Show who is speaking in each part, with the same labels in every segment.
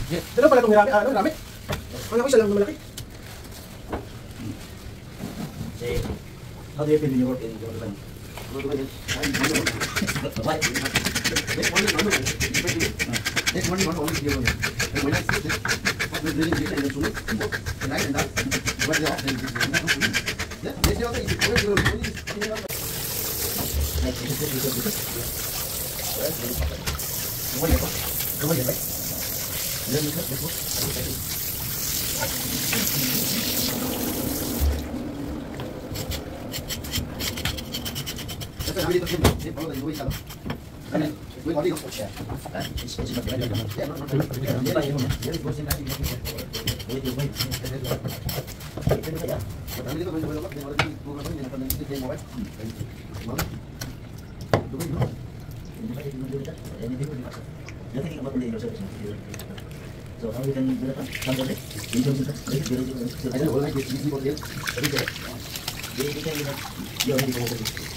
Speaker 1: Dalawa pala itong marami. Ang ako isa lang na malaki.
Speaker 2: How do you feel when you work in your company? This one only here. And when I sit it, what we're doing is and then soon, and I and that, what the option is, yeah, this is also is going to So how you can do that? I don't know, like this easy for them. They can you already go over this.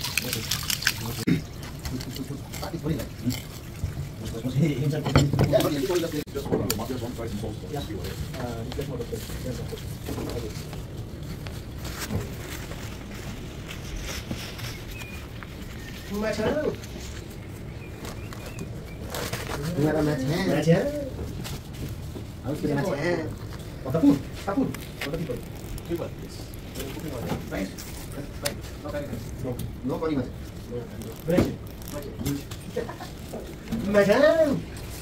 Speaker 1: Harus punya macam. Oh, tapun. Oh, tapun. Nice.
Speaker 2: No, no, no,
Speaker 1: Berhasil. Macam.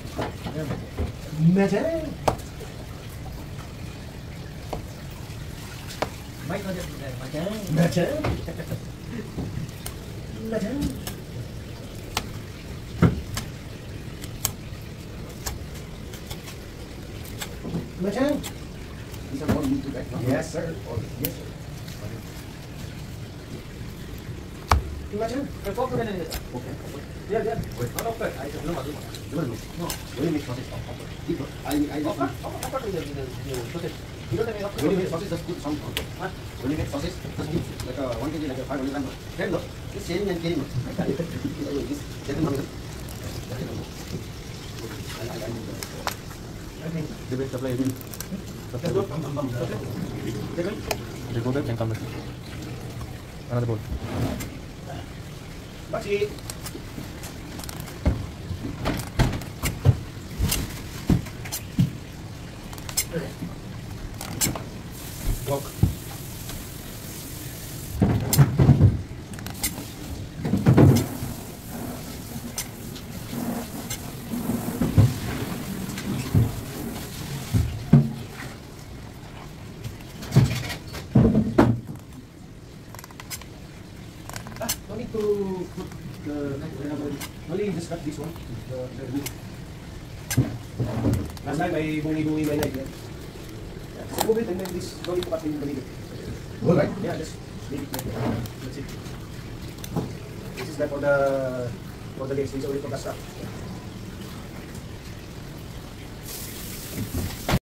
Speaker 2: Baik aja macam.
Speaker 1: Macam.
Speaker 2: Bisa mau gitu kan?
Speaker 1: Yes sir. Yes sir. Macam.
Speaker 2: Kau kan ini. Oke.
Speaker 1: Dia.
Speaker 2: Kalau oke, ayo belum masuk. Belum. No. Boleh mix proses. Gitu. Ayo. Apa tuh yang proses? You don't make when you make sauces, just put some on top. When you make sauces, just put like a 1 kg, like a 500 grams. Then look, this sharing and killing. This second one.
Speaker 3: Dia boleh supply ini. Dia go back and come back. Another bowl.
Speaker 1: Makasih. Walk. No need to put only just cut this one. The wood. Last time may bungi-bungi may like that. So move it and then this, no need to cut in the middle.
Speaker 2: All right.
Speaker 1: Yeah, just leave it like that. That's it. This is like for the legs, this is only for the strap.